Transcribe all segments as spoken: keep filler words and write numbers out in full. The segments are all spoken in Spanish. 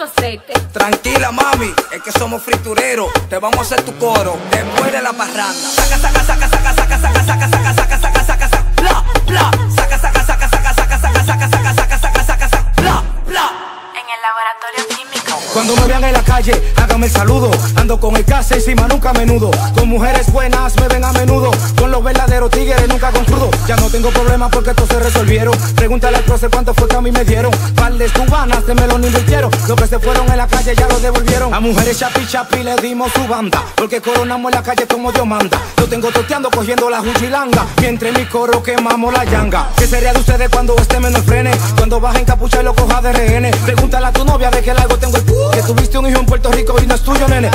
mucho aceite. Tranquila, mami, es que somos fritureros. Te vamos a hacer tu coro después de la parranda. Saca, saca, saca, saca, saca, saca, saca, saca, saca, saca, saca, saca, bla, bla. Saca, saca, saca, saca, saca, saca, saca, saca, saca, saca, saca, saca, bla, bla. En el laboratorio químico. Cuando me vean en la calle, hágame el saludo. Ando con el case encima, nunca a menudo. Con mujeres buenas me ven a menudo. Con los verdaderos tigres, nunca con crudo. Ya no tengo problemas porque estos se resolvieron. Pregúntale al prócer cuánto fue que a mí me dieron. Parles cubanas de melón invirtieron. Los que se fueron en la calle ya lo devolvieron. A mujeres chapi chapi le dimos su banda. Porque coronamos en la calle como Dios manda. Lo tengo toteando cogiendo la juchilanga. Mientras en mi coro quemamos la yanga. ¿Qué sería de ustedes cuando este menos frene? Cuando baja en capucha y lo coja de rehenes. Pregúntale a tu novia de qué largo tengo el p***. Que tuviste un hijo en Puerto Rico y no es tuyo, nene.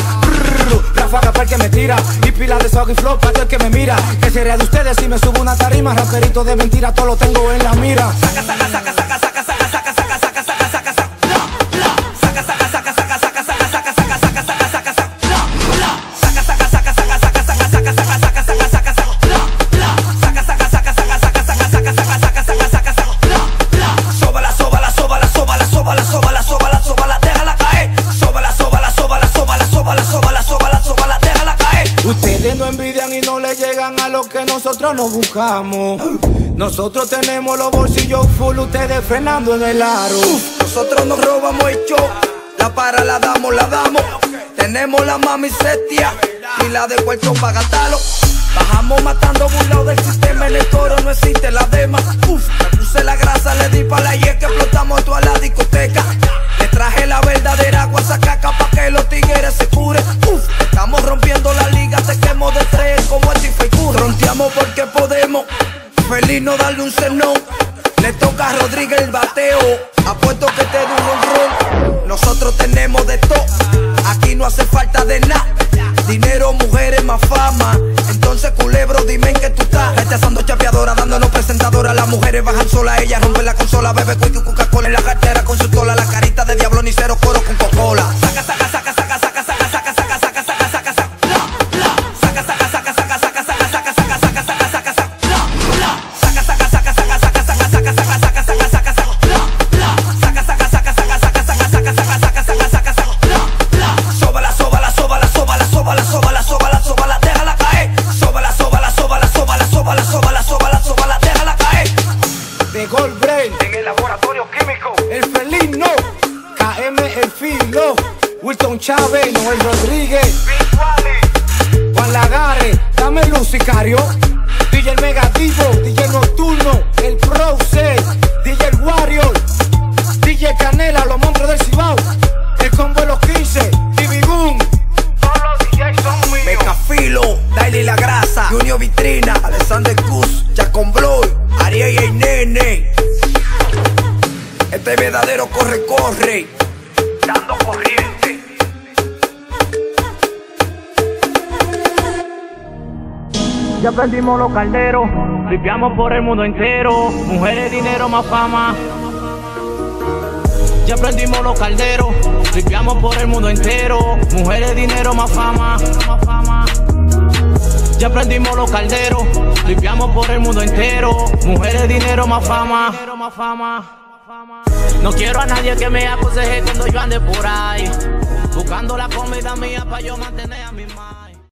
Ráfaga para el que me tira y pila de sog y flow para el que me mira. ¿Qué sería de ustedes si me subo una tarima? Raperito de mentira, todo lo tengo en la mira. Saca, saca, saca, saca, saca, saca, saca, saca, saca, saca, saca, saca, bla, bla. Saca, saca, saca, saca, saca, saca, saca, saca, saca, saca, saca, saca, bla, bla. Saca, saca, saca, saca, saca, saca, saca, saca, saca, saca, saca, saca, bla, bla. Saca, saca, saca, saca, saca, saca, saca, saca, saca, saca, saca, saca, bla, bla. Sóbala, sóbala, sóbala, sóbala, sóbala, sóbala, sóbala, sóbala, déjala caer. Sóbala, sóbala, sóbala, sóbala, sóbala, sóbala, sóbala, sóbala, déjala caer. Ustedes no envidian y no le llegan a lo que nosotros nos buscamos. Nosotros tenemos los bolsillos full, ustedes frenando en el aro. Uf, nosotros nos robamos el show. La para la damos, la damos. Tenemos la mami setia y la de Puerto pa' gastarlo. Bajamos matando burlados del sistema. En el coro no existe la dema. Uf, me puse la grasa, le di pa' la y es que explotamos toda la discoteca. Le traje la verdadera guasacaca pa' que los tigres se curen. Uf, estamos rompiendo la liga, te quemo de tres como el Tifa y Curry. Fronteamos porque podemos, feliz no darle un cenón. Le toca a Rodríguez el bateo, apuesto que te doy un ron. Nosotros tenemos de todo, aquí no hace falta de nada. Dinero, mujeres, más fama. Entonces, culebro, dime en qué tú estás. Rechazando chapeadora, dándonos presentadora. Las mujeres bajan sola, ellas rompen la consola. Bebe cuico y Coca-Cola en la cartera con su tola. La carita de diablo, ni cero coro con Coca-Cola. Saca, saca, saca, saca, saca, saca, saca, saca, saca, saca, saca, saca, bla, bla. Saca, saca, saca, saca, saca, saca, saca, saca, saca, saca, saca, saca, bla, bla. Saca, saca, saca, saca, saca, saca, saca, saca, saca, saca, saca, saca, bla, bla. Saca, saca, saca, saca, saca, saca, saca, saca, saca, saca, saca, saca, bla, bla. Sóbala, sóbala, sóbala, sóbala, sóbala, sóbala, sóbala, sóbala, déjala caer. Sóbala, sóbala, sóbala, sóbala, sóbala, sóbala, sóbala, sóbala, déjala caer. De Gold Brain En el laboratorio químico. el felino, K M el filo, Wilton Chávez, Noel Rodríguez, Juan Lagares, dame luz sicario, D J el Megativo, D J Nocturno, el Process, D J el Warrior, D J Canela, los monstruos del Cibao, el combo de los quince, T V Boom, todos los D Js son míos. Mecafilo, Daily La Grasa, Junior Vitrina, Alexander Cruz, Chacon Bloy, Ariel y el Nene. Este verdadero corre, corre, dando corriente. Ya prendimos los calderos, limpiamos por el mundo entero. Mujeres, dinero, más fama. Ya prendimos los calderos, limpiamos por el mundo entero. Mujeres, dinero, más fama. Ya prendimos los calderos, limpiamos por el mundo entero. Mujeres, dinero, más fama. No quiero a nadie que me aconseje cuando yo ande por ahí, buscando la comida mía para yo mantener a mi madre.